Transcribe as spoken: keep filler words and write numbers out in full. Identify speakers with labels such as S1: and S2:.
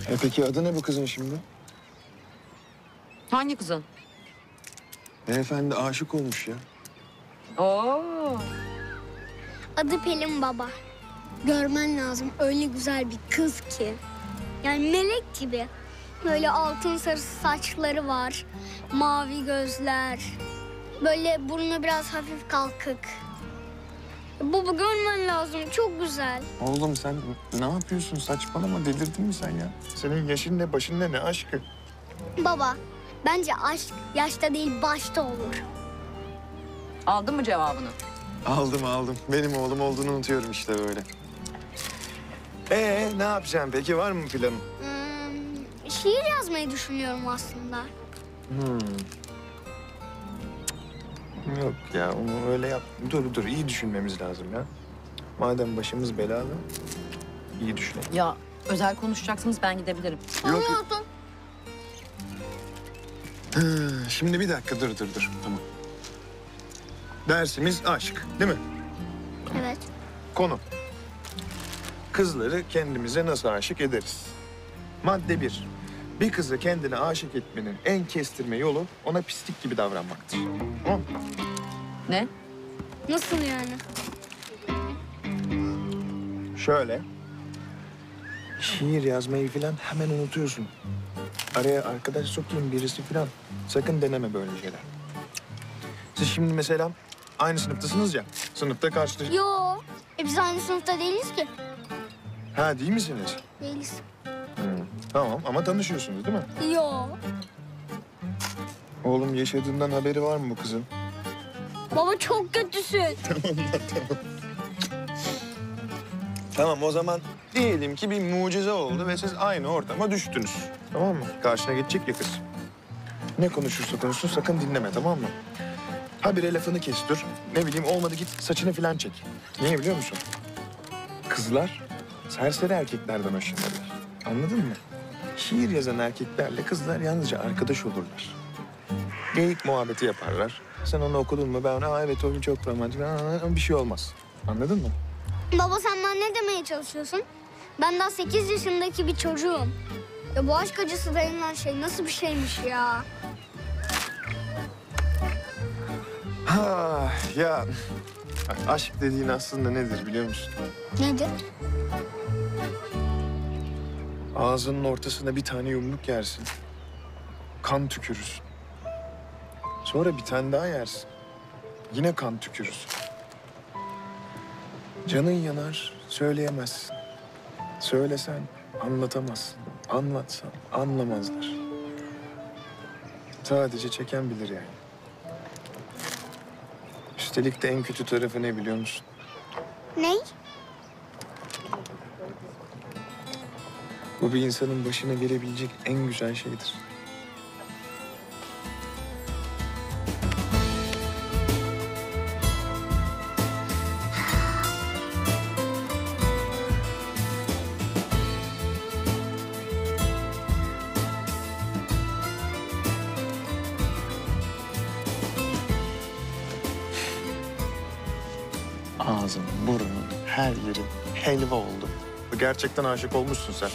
S1: E peki adı ne bu kızın şimdi?
S2: Hangi kızın?
S1: Beyefendi aşık olmuş ya.
S2: Oo.
S3: Adı Pelin baba. Görmen lazım, öyle güzel bir kız ki. Yani melek gibi. Böyle altın sarısı saçları var. Mavi gözler. Böyle burnu biraz hafif kalkık. Baba görmen lazım, çok güzel.
S1: Oğlum sen ne yapıyorsun? Saçmalama, delirdin mi sen ya? Senin yaşın ne, başın ne, ne aşkı?
S3: Baba, bence aşk yaşta değil başta olur.
S2: Aldın mı cevabını?
S1: Aldım aldım. Benim oğlum olduğunu unutuyorum işte böyle. Ee ne yapacaksın peki? Var mı planın?
S3: Hmm, şiir yazmayı düşünüyorum aslında.
S1: Hmm. Yok ya, onu öyle yap. Dur dur, iyi düşünmemiz lazım ya. Madem başımız belalı, iyi düşünelim.
S2: Ya özel konuşacaksınız, ben gidebilirim.
S1: Yok.
S3: Anlıyordum.
S1: Hı, şimdi bir dakika, dur dur dur. Tamam. Dersimiz aşk, değil mi?
S3: Evet.
S1: Konu. Kızları kendimize nasıl aşık ederiz? Madde bir. Bir kızı kendine aşık etmenin en kestirme yolu ona pislik gibi davranmaktır. Tamam mı?
S2: Ne?
S3: Nasıl yani?
S1: Şöyle. Şiir yazmayı falan hemen unutuyorsun. Araya arkadaş sokayım birisi falan. Sakın deneme böyle şeyler. Siz şimdi mesela aynı sınıftasınız ya. Sınıfta karşılaş...
S3: Yo, e biz aynı sınıfta değiliz ki.
S1: Ha, değil misiniz?
S3: Değiliz.
S1: Hı, tamam ama tanışıyorsunuz değil mi?
S3: Yo.
S1: Oğlum yaşadığından haberi var mı bu kızın?
S3: Baba çok kötüsün.
S1: Tamam, o zaman diyelim ki bir mucize oldu ve siz aynı ortama düştünüz. Tamam mı? Karşına geçecek ya kız. Ne konuşursa konuşsun sakın dinleme, tamam mı? Habire lafını kestir. Ne bileyim, olmadı git saçını falan çek. Niye biliyor musun? Kızlar serseri erkeklerden hoşlanırlar. Anladın mı? Şiir yazan erkeklerle kızlar yalnızca arkadaş olurlar. Geyik muhabbeti yaparlar. Sen onu okudun mu? Ben ona, aa evet o çok romantik. Aa, bir şey olmaz. Anladın mı?
S3: Baba sen bana ne demeye çalışıyorsun? Ben daha sekiz yaşındaki bir çocuğum. Ya bu aşk acısı denilen şey nasıl bir şeymiş ya?
S1: Ha ya, aşk dediğin aslında nedir biliyor musun?
S3: Nedir?
S1: Ağzının ortasına bir tane yumruk yersin. Kan tükürürsün. Sonra bir tane daha yersin. Yine kan tükürürsün. Canın yanar, söyleyemezsin. Söylesen anlatamazsın. Anlatsan anlamazlar. Sadece çeken bilir yani. Üstelik de en kötü tarafı ne biliyor musun?
S3: Ney?
S1: Bu bir insanın başına gelebilecek en güzel şeydir. Ağzın, burnun, her yerin helva oldu. Gerçekten aşık olmuşsun sen.